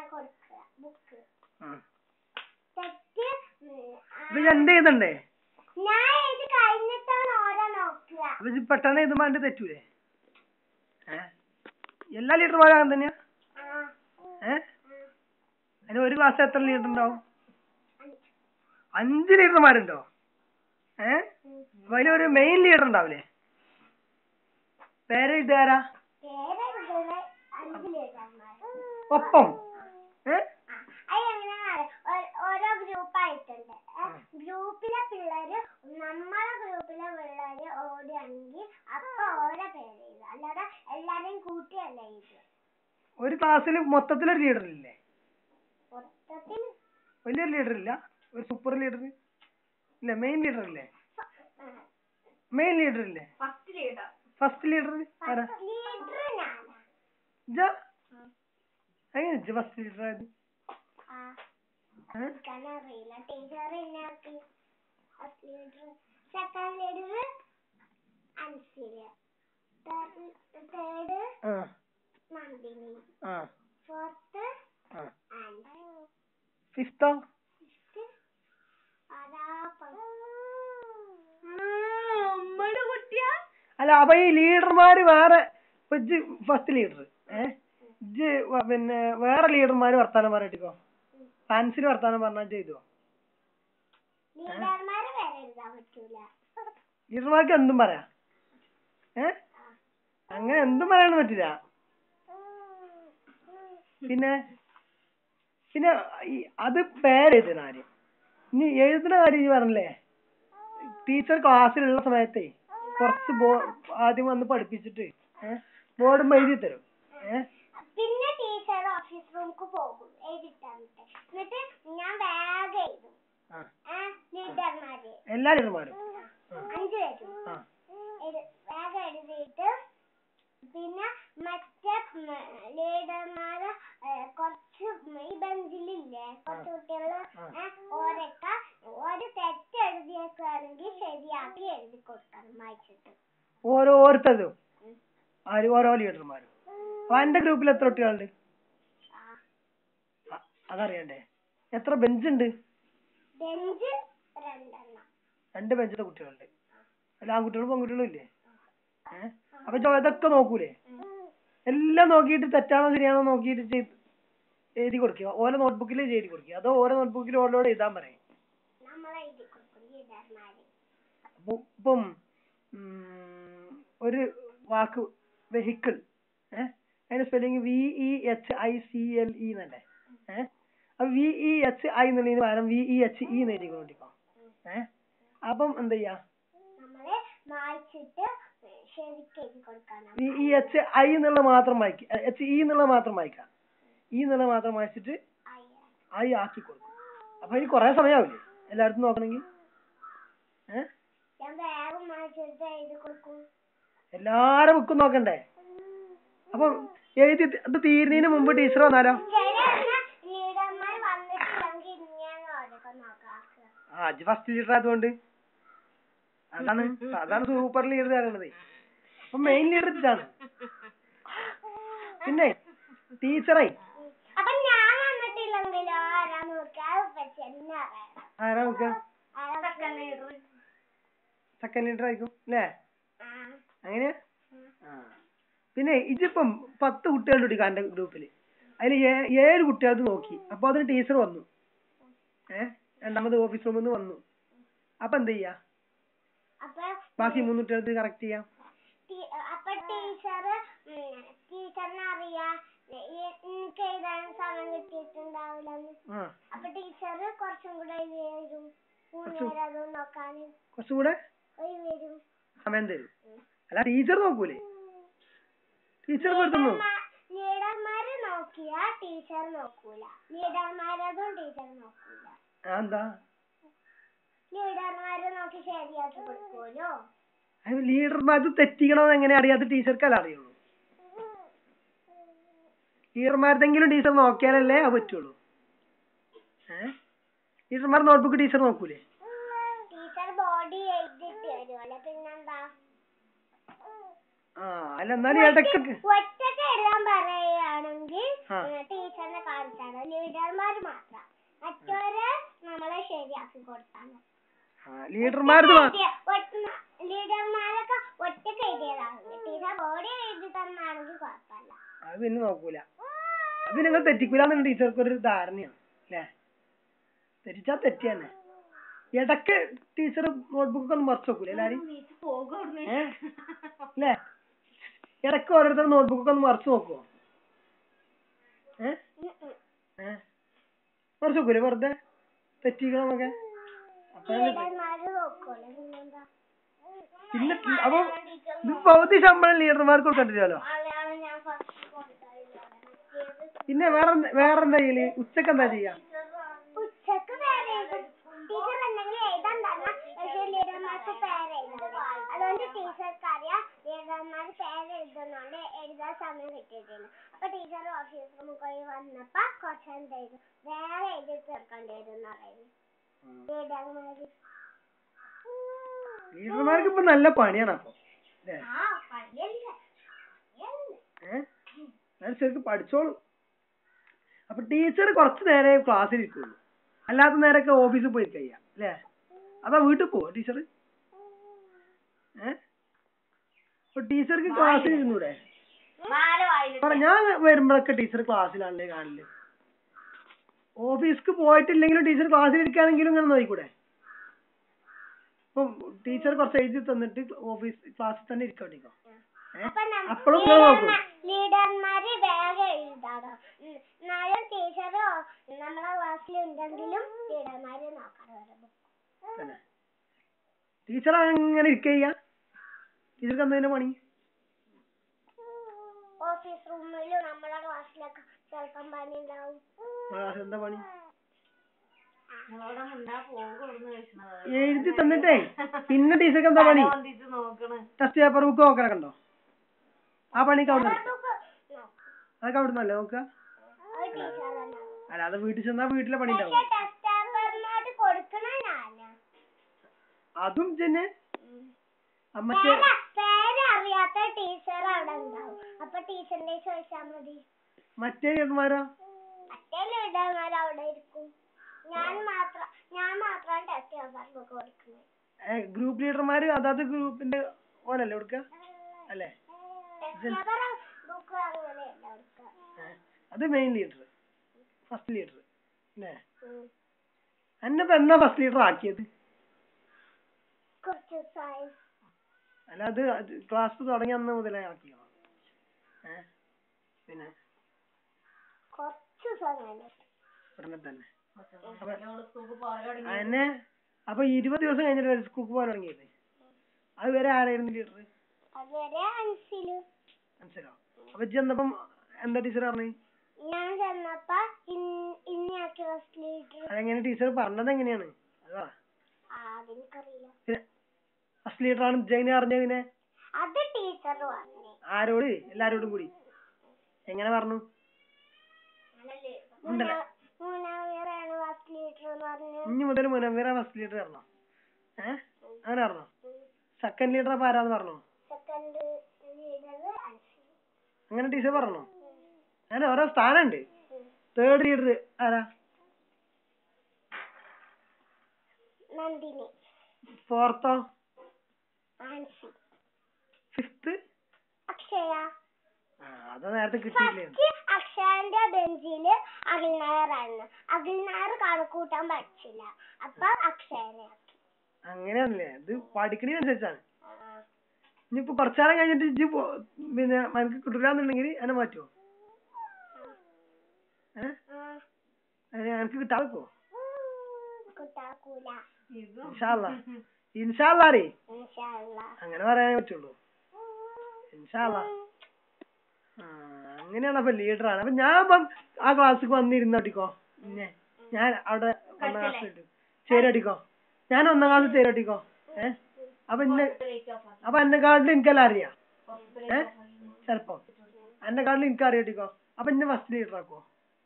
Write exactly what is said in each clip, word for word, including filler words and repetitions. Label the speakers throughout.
Speaker 1: എന്ത് ചെയ്തണ്ടേ പെട്ടെന്ന് എഴുതുമ്പോ അതിന്റെ തെറ്റൂലേ? ഏഹ് എല്ലാ ലീഡർമാരും അങ്ങനെ തന്നെയാ? ഏഹ് അതിന് ഒരു ക്ലാസ് എത്ര ലീഡർ ഉണ്ടാവും? അഞ്ച് ലീഡർമാരുണ്ടോ? ഏഹ് അപ്പൊ അതിലൊരു മെയിൻ ലീഡർ ഉണ്ടാവില്ലേ? പേര് ഇതാരാ? ഒപ്പം ഏഹ്
Speaker 2: ഓരോ ഗ്രൂപ്പായിട്ടുണ്ട്. ഗ്രൂപ്പിലെ പിള്ളേര് നമ്മളെ ഗ്രൂപ്പിലെ പിള്ളേര് ഓടുകയാണെങ്കിൽ അപ്പൊ ഓരോ പേര് എഴുതുക, അല്ലാതെ എല്ലാരെയും കൂട്ടിയല്ല എഴുതുക.
Speaker 1: ഒരു ക്ലാസ്സിൽ മൊത്തത്തിലൊരു ലീഡർ ഇല്ലേ?
Speaker 2: മൊത്തത്തിൽ
Speaker 1: വലിയൊരു ലീഡർ ഇല്ല? ഒരു സൂപ്പർ ലീഡർ ഇല്ല? മെയിൻ ലീഡർ ഇല്ലേ? മെയിൻ ലീഡർ ഇല്ലേ?
Speaker 2: ഫസ്റ്റ് ലീഡർ
Speaker 1: ഫസ്റ്റ് ലീഡർ ആരാ? ജ എങ്ങനെ ഫസ്റ്റ് ലീഡർ ആയത്?
Speaker 2: അറിയില്ല. Teacher second leader Ansil, third Nandini, fourth
Speaker 1: ഫിഫ്തോ? അല്ല അപ്പൊ ഈ ലീഡർമാര് വേറെ ഫസ്റ്റ് ലീഡർ ഏഹ് ഇജ്ജ് പിന്നെ വേറെ ലീഡർമാര് വർത്താനം പറഞ്ഞിട്ടോ ഫാൻസിന് വർത്താനം പറഞ്ഞാൽ ചെയ്തോ? ലീഡർമാർക്ക് എന്തും പറയാ? ഏഹ് അങ്ങനെ എന്തും പറയാൻ പറ്റില്ല. പിന്നെ പിന്നെ അത് പേരെഴുതുന്ന കാര്യം, ഇനി എഴുതുന്ന കാര്യം ഈ പറഞ്ഞില്ലേ, ടീച്ചർ ക്ലാസ്സിലുള്ള സമയത്തേ കുറച്ച് ബോ ആദ്യം വന്ന് പഠിപ്പിച്ചിട്ട് ഏഹ് ബോർഡ് എഴുതി തരും. ഏഹ്
Speaker 2: പിന്നെ ടീച്ചർ ഓഫീസ് റൂമിലേക്ക് പോകും എഴുതിട്ടാന്നിട്ട്, എന്നിട്ട് ഞാൻ വേഗം എഴുതും. ലീഡർമാര്
Speaker 1: എല്ലാ ലീഡർമാരും
Speaker 2: അഞ്ചു പേരും വേഗം എഴുതിയിട്ട് പിന്നെ മറ്റേ ലീഡർമാരെ കുറച്ച് ഈ ബെഞ്ചിലില്ലേ കുറച്ച് കുട്ടികള് ഓരൊക്കെ ഒരു തെറ്റ് എഴുതിയേക്കാണെങ്കിൽ ശരിയാക്കി എഴുതി കൊടുക്കണം വായിച്ചിട്ട്.
Speaker 1: ഓരോരുത്തരും ഓരോ ലീഡർമാരും. അപ്പൊ എന്റെ ഗ്രൂപ്പിൽ എത്ര കുട്ടികളുണ്ട് അതറിയണ്ടേ? എത്ര ബെഞ്ചുണ്ട്?
Speaker 2: ബെഞ്ച് രണ്ടെണ്ണം.
Speaker 1: രണ്ട് ബെഞ്ചിലെ കുട്ടികളുണ്ട്. അല്ല ആൺകുട്ടികളും പെൺകുട്ടികളും ഇല്ലേ? ഏഹ് അപ്പൊ ഇതൊക്കെ നോക്കൂലേ? എല്ലാം നോക്കിയിട്ട് തെറ്റാണോ ശരിയാണോ നോക്കിയിട്ട് ചെയ്ത് എഴുതി കൊടുക്കുക. ഓരോ നോട്ട്ബുക്കിൽ എഴുതി കൊടുക്കുക, അതോ ഓരോ നോട്ട്ബുക്കിൽ ഓരോട് എഴുതാൻ പറയും? അപ്പൊ ഇപ്പം ഒരു വാക്ക് വെഹിക്കിൾ ഏഹ് അതിന്റെ spelling V E H I C L E എന്നല്ലേ? ഏഹ് അപ്പൊ വി ഇ എച്ച് ഐ എന്നുള്ളതിന് പകരം വി ഇ എച്ച് ഇ എന്ന് എഴുതിക്കൊണ്ടിരിക്കോ? ഏഹ് അപ്പം എന്താ ചെയ്യാ? വി ഇ എച്ച് ഐ എന്നുള്ള മാത്രം വായിക്കുക, എച്ച് ഇ എന്നുള്ള മാത്രം വായിക്കാം. ഈ എന്നുള്ള മാത്രം വായിച്ചിട്ട് ഐ ആക്കി കൊടുക്കും. അപ്പൊ ഈ കൊറേ സമയാവില്ലേ എല്ലായിടത്തും നോക്കണമെങ്കിൽ? ഏഹ് എല്ലാരും ബുക്കും നോക്കണ്ടേ? അപ്പൊ എഴുതി ഇത് തീരുന്നതിന് മുമ്പ് ടീച്ചർ വന്നാലോ? ആ അജ് ഫസ്റ്റ് ലീഡർ ആയതുകൊണ്ട് അതാണ് അതാണ് സൂപ്പർ ലീഡർ ആകുന്നത്. അപ്പൊ മെയിൻ ലീഡർ ഇതാണ്. പിന്നെ ടീച്ചറെ ആരാ നോക്ക? സെക്കൻഡ് ലീഡർ ആയിരിക്കും അല്ലേ? അങ്ങനെയാ? പിന്നെ ഇതിപ്പം പത്ത് കുട്ടികളുണ്ട് എന്റെ ഗ്രൂപ്പില്, അതിൽ ഏഴ് കുട്ടികൾക്ക് നോക്കി. അപ്പൊ അതിന് ടീച്ചർ വന്നു, ഏഹ് രണ്ടാമത് ഓഫീസ് റൂമിൽ നിന്ന് വന്നു. അപ്പൊ എന്ത് ചെയ്യാ? ബാക്കി മൂന്ന് കുട്ടികൾക്ക് കറക്റ്റ് ചെയ്യാം.
Speaker 2: അപ്പൊ ടീച്ചർ ടീച്ചറിനെ അറിയാം എനിക്ക് എഴുതാൻ സമയം കിട്ടിയിട്ടുണ്ടാവില്ലെന്ന്. അപ്പൊ ടീച്ചർ കുറച്ചും കൂടെ വരും, മൂന്നുപേരും നോക്കാൻ
Speaker 1: കുറച്ചും കൂടെ
Speaker 2: വരും
Speaker 1: സമയം തരും. അല്ല ടീച്ചർ നോക്കൂലേ? ടീച്ചർ പെടുത്തുന്നു.
Speaker 2: ലീഡർമാര് നോക്കിയാ ടീച്ചർ നോക്കൂല, ലീഡർമാരതും ടീച്ചർ നോക്കൂല.
Speaker 1: എന്താ?
Speaker 2: ലീഡർമാര് നോക്കി ശരിയാക്കി കൊടുക്കുമല്ലോ.
Speaker 1: ലീഡർമാർ തെറ്റിക്കണമെന്ന് എങ്ങനെ അറിയാത്ത ടീച്ചർക്കല്ല അറിയുള്ളൂ. ലീഡർമാർക്കെങ്കിലും ടീച്ചർ നോക്കിയാലല്ലേ അത് പറ്റുള്ളൂ. ഏഹ് ടീച്ചർമാർ നോട്ട്ബുക്ക് ടീച്ചർ നോക്കൂലേ?
Speaker 2: ടീച്ചർ ബോഡി എഴുതിട്ട് വരുമല്ലോ, പിന്നെന്താ?
Speaker 1: ആ അല്ല എന്നാലും ഇടയ്ക്കൊക്കെ
Speaker 2: ഒറ്റക്ക് എഴുതാൻ പറയുകയാണെങ്കിൽ ടീച്ചറിനെ കാണിച്ചാണ്. മാത്രം മറ്റവര് നമ്മളെ ശരിയാക്കി കൊടുത്താണ്.
Speaker 1: ലീഡർമാർക്ക്
Speaker 2: ലീഡർമാരൊക്കെ ഒറ്റക്ക് എഴുതിയതാണ്. ടീച്ചർ ബോർഡ് എഴുതി തന്നാണെങ്കിൽ കുഴപ്പമില്ല.
Speaker 1: അത് പിന്നെ നോക്കൂല. അത് നിങ്ങൾ തെറ്റിക്കൂലെന്ന് ടീച്ചർക്ക് ഒരു ധാരണയാണ് അല്ലേ? തെറ്റിച്ചാ തെറ്റി തന്നെ. ഇടക്ക് ടീച്ചർ നോട്ട്ബുക്ക് ഒന്ന് മറച്ചു നോക്കൂല എല്ലാരും അല്ലേ? ഇടക്ക് ഓരോരുത്തർ നോട്ട്ബുക്ക് ഒന്ന് മറച്ചു നോക്കുവോ? ഏഹ് ഏഹ് മറച്ചു നോക്കൂലേ വെറുതെ തെറ്റിക്കണമൊക്കെ? പിന്നെ അപ്പൊ ഇത് പകുതി ശമ്പളം ലീഡർമാർക്ക് കൊടുക്കണ്ടില്ലല്ലോ. പിന്നെ വേറെ വേറെന്താ ചെയ്യല്? ഉച്ചക്ക് എന്താ ചെയ്യാ?
Speaker 2: ഉച്ചക്ക് ടീച്ചർ എന്തെങ്കിലും എഴുതാൻ തന്നെ പക്ഷേ ലീഡർമാർക്ക് പേരെഴുതണം. അതുകൊണ്ട് ടീച്ചർക്ക് അറിയാം ലീഡർമാർ പേരെഴുതുന്നോണ്ട് എഴുതാൻ സമയം കിട്ടിയിട്ടില്ല. അപ്പൊ ടീച്ചർ ഓഫീസ് റൂമിൽ പോയി വന്നപ്പോ കുറച്ച് ചെയ്തു വേറെ എഴുതി തീർക്കേണ്ടി വരും എന്ന് പറയുന്നു ലീഡർമാര്.
Speaker 1: ലീഡർമാർക്ക് ഇപ്പൊ നല്ല പണിയാണ് അപ്പൊ ഏഹ് ശരിക്കും പഠിച്ചോളൂ. അപ്പൊ ടീച്ചർ കുറച്ചു നേരെ ക്ലാസ്സിൽ ഇരിക്കുള്ളൂ, അല്ലാത്ത നേരമൊക്കെ ഓഫീസിൽ പോയി കഴിയാം അല്ലേ? അതാ വീട്ടിൽ പോവോ ടീച്ചർ? ഏഹ് അപ്പൊ ടീച്ചർക്ക് ക്ലാസ്സിൽ ഇരുന്നൂടെ? ഞാൻ വരുമ്പോഴൊക്കെ ടീച്ചർ ക്ലാസ്സിലാണല്ലേ കാണില്ലേ? ഓഫീസിക്ക് പോയിട്ടില്ലെങ്കിലും ടീച്ചർ ക്ലാസ്സിൽ ഇരിക്കുകയാണെങ്കിലും ഇങ്ങനെ നോക്കിക്കൂടെ? ഇപ്പം ടീച്ചർ കുറച്ച് എഴുതി തന്നിട്ട് ഓഫീസ് ക്ലാസ്സിൽ തന്നെ ഇരിക്കോ? അപ്പോഴും
Speaker 2: ലീഡർമാര് വേഗം എഴുതാറോ എന്നാലും ടീച്ചർ നമ്മളെ ക്ലാസ്സിൽ ഉണ്ടെങ്കിലും ലീഡർമാര് നോക്കാറ്.
Speaker 1: ടീച്ചർ അങ്ങനെ ഇരിക്കുക? ടീച്ചർക്ക് എന്താ പണി?
Speaker 2: ഓഫീസ് റൂമിലും നമ്മളെ ക്ലാസ്സിലൊക്കെ ചിലപ്പം പണി ഉണ്ടാവും.
Speaker 1: എന്താ പണി? എഴുതി തന്നിട്ടേ പിന്നെ ടീച്ചർക്ക് എന്താ പണി? ടെസ്റ്റ് പേപ്പർ ബുക്ക് നോക്കാനൊക്കെ ഉണ്ടോ? ആ പണിക്ക് അവിടെ അതൊക്കെ അവിടുന്നല്ലേ നോക്കുക? അല്ല അത് വീട്ടിൽ ചെന്നാ വീട്ടിലെ പണി ഉണ്ടാവും. അതും തന്നെ മറ്റേ
Speaker 2: അറിയാത്ത ടീച്ചർ അവിടെ ഉണ്ടാവും. അപ്പൊ ടീച്ചറിന്റെ ചോദിച്ചാൽ മതി.
Speaker 1: മറ്റേ ലീഡർമാരോ?
Speaker 2: മറ്റേ ലീഡർമാർ അവിടെ ഇരിക്കും. ഞാൻ മാത്രം ഞാൻ മാത്രമാണ് ടെസ്റ്റ് പേപ്പർ കൊടുക്കുന്നത്.
Speaker 1: ഗ്രൂപ്പ് ലീഡർമാര് അതാത് ഗ്രൂപ്പിന്റെ ഓലല്ലേ കൊടുക്കുക അല്ലേ? അത് മെയിൻ ലീഡർ, ഫസ്റ്റ് ലീഡർ അല്ലേ? എന്നപ്പോ എന്നാ ഫസ്റ്റ് ലീഡർ ആക്കിയത്? അല്ല അത് ക്ലാസ് തുടങ്ങി അന്ന് മുതലേ ആക്കിയോ? ഏഹ് പിന്നെ ഉടനെ തന്നെ എന്നെ അപ്പൊ ഇരുപത് ദിവസം കഴിഞ്ഞിട്ട് സ്കൂൾക്ക് പോകാൻ തുടങ്ങിയത്. അത് വരെ ആരായിരുന്നു ലീഡർ? മനസ്സിലോ? അപ്പൊ ചെന്നപ്പം എന്താ ടീച്ചർ പറഞ്ഞു? അതെങ്ങനെ ടീച്ചർ പറഞ്ഞത് എങ്ങനെയാണ്? അതാ ഫസ്റ്റ് ലീഡർ ആണ് ജയിനെ അറിഞ്ഞത്. പിന്നെ ആരോട്? എല്ലാരോടും കൂടി എങ്ങനെ പറഞ്ഞു? ഇനി മുതൽ മുനവ്വീറ ഫസ്റ്റ് ലീഡർ പറഞ്ഞോ? ഏഹ് അങ്ങനെ പറഞ്ഞോ? സെക്കൻഡ് ലീഡർ അപ്പൊ ആരാന്ന് പറഞ്ഞോ? അങ്ങനെ ടീച്ചർ പറഞ്ഞോ? അങ്ങനെ ഓരോ സ്ഥാനമുണ്ട്. തേർഡ് ലീഡർ ആരാ? ഫോർത്തോ? ഫിഫ്ത്ത്
Speaker 2: അക്ഷയ.
Speaker 1: അത് നേരത്തെ കിട്ടിയില്ലേ?
Speaker 2: അക്ഷയന്റെ ബെഞ്ചില് അഖിൽനായറായിരുന്നു. അഖിൽനായർ കണക്കൂട്ടാൻ പഠിച്ചില്ല, അപ്പൊ അക്ഷയനെ.
Speaker 1: അങ്ങനെയാണല്ലേ? ഇത് പഠിക്കണനുസരിച്ചാണ്. ഇനിയിപ്പോ കുറച്ചാലം കഴിഞ്ഞിട്ട് ഇജ്ജ് പിന്നെ മനക്ക് കിട്ടില്ലാന്നുണ്ടെങ്കിൽ എന്നെ മാറ്റുമോ? ഏഹ് എനിക്ക് കിട്ടാക്കോ? ഇൻഷാല്ലാ ഇൻഷാല്ലാ അങ്ങനെ പറയാനേ പറ്റുള്ളൂ. ഇൻഷാല്ലാ. ആ അങ്ങനെയാണ് അപ്പൊ ലീഡറാണ്. അപ്പൊ ഞാൻ ഇപ്പം ആ ക്ലാസ്സിൽ വന്നിരുന്നോട്ടിക്കോ. പിന്നെ ഞാൻ അവിടെ ഒന്നാം ക്ലാസ്സിൽ ചേരട്ടിക്കോ. ഞാൻ ഒന്നാം ക്ലാസ്സിൽ ചേരട്ടിക്കോ. ഏഹ് അപ്പൊ ഇന്നെ അപ്പൊ എന്നെക്കാട്ടിലും എനിക്കെല്ലാം അറിയാം. ഏഹ് ചെലപ്പോ എന്നെക്കാട്ടിലും എനിക്ക് അറിയട്ടിക്കോ. അപ്പൊ ഇന്നെ ഫസ്റ്റ് ലീഡർ ആക്കുവോ?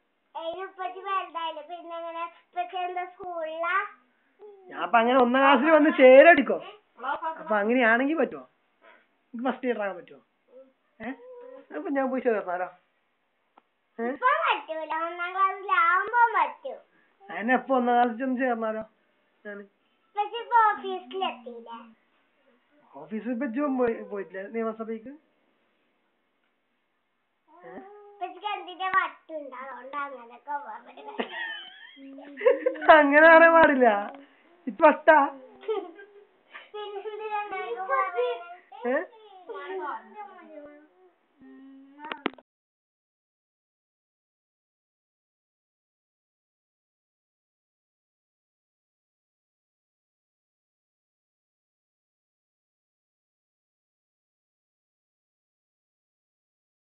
Speaker 1: ഞാൻ അപ്പൊ അങ്ങനെ ഒന്നാം ക്ലാസ്സിൽ വന്ന് ചേരടിക്കോ. അപ്പൊ അങ്ങനെയാണെങ്കിൽ പറ്റുമോ? എനിക്ക് ഫസ്റ്റ് ലീഡർ ആകാൻ പറ്റുമോ? ഏഹ് അപ്പൊ ഞാൻ പോയി ചേർന്നാലോ? ഏഹ്
Speaker 2: പറ്റും.
Speaker 1: അതിനെ എപ്പോ ഒന്നാം ക്ലാസ്സിൽ ചെന്ന് ചേർന്നാലോ ഞാന്
Speaker 2: പക്ഷെ ഇപ്പൊ ഓഫീസിലെത്തിയില്ലേ?
Speaker 1: ഓഫീസിൽ പറ്റും പോയി പോയിട്ടില്ല നിയമസഭയ്ക്ക്.
Speaker 2: എന്തിന്റെ വട്ടുണ്ട് അതുകൊണ്ട് അങ്ങനൊക്കെ പറയുന്നത്.
Speaker 1: അങ്ങനെ പറയാൻ പാടില്ല. ഇപ്പൊ വട്ടാ
Speaker 2: പിന്നെന്തിനാ